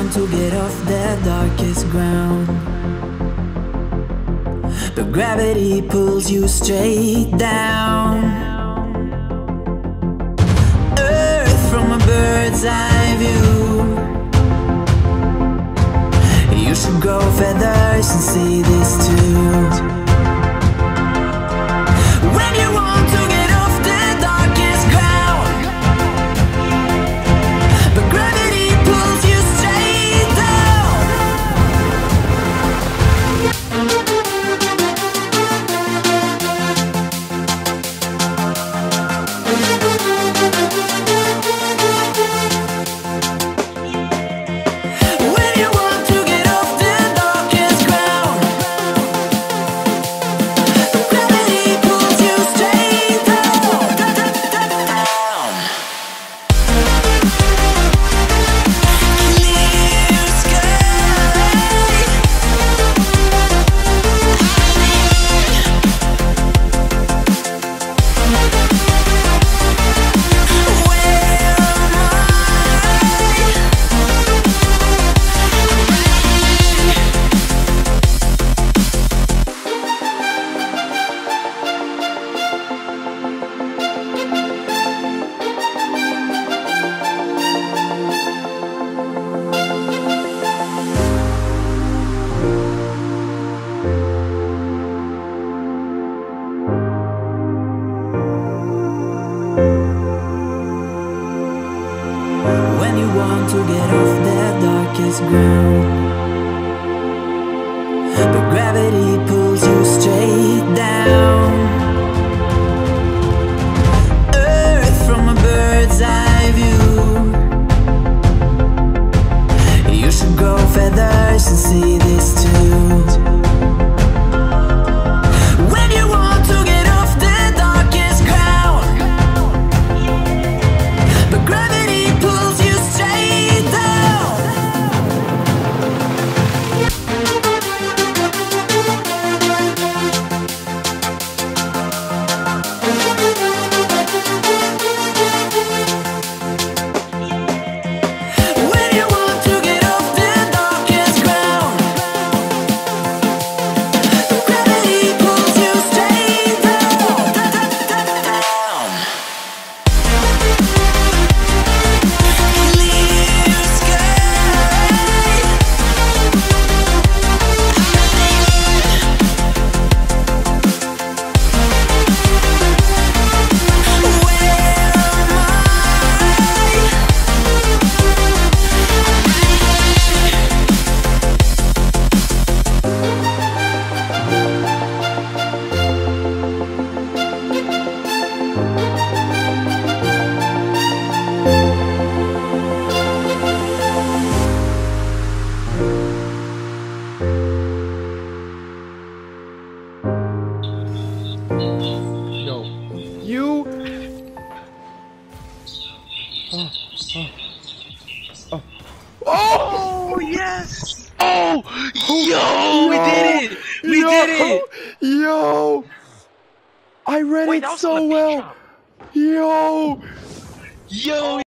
want to get off the darkest ground, but gravity pulls you straight down. Earth from a bird's eye view. You should grow feathers and see this too. When you want to get off the darkest ground, but gravity pulls you straight down. When you want to get off the darkest ground, but gravity pulls you straight down. Clear sky. When you want to get off the darkest ground, but gravity pulls you straight down. Earth from a bird's eye view. You should grow feathers and see this too. When you want to get off the darkest ground, but gravity pulls you straight down. When you want to get off the darkest ground, but gravity pulls you straight down. Clear sky. Yo, you. Oh, yes! Oh, yo, we did it! We did it! Yo! I read Wait, it that was so on the well! Yo! Yo,